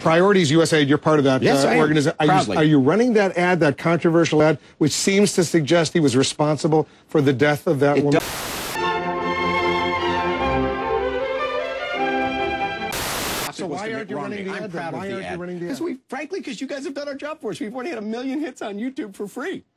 Priorities USA, you're part of that organization. Are you running that ad, that controversial ad, which seems to suggest he was responsible for the death of that woman? So why aren't you running the ad? Because frankly, because you guys have done our job for us. We've already had 1 million hits on YouTube for free.